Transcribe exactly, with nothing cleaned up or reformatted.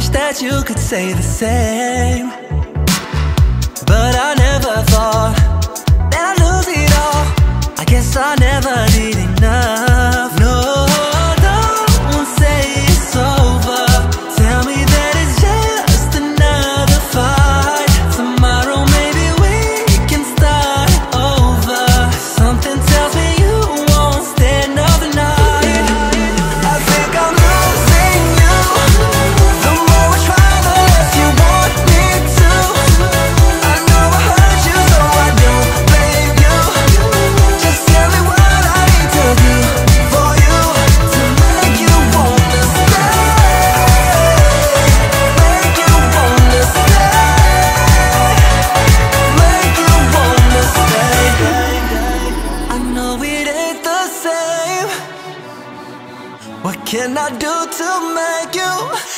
wish that you could say the same, but I never thought that I'd lose it all. I guess I never did enough. No, don't say it's over. Tell me that it's just another fight. Tomorrow maybe we can start over. Something tells me you won't stay another night. I think I'm losing you. The more I try, the less you want me to. I know I hurt you, so I don't blame you. Just tell me what I need to do for you to make you wanna stay. Make you wanna stay. Make you wanna stay. I know it ain't the same. What can I do to make you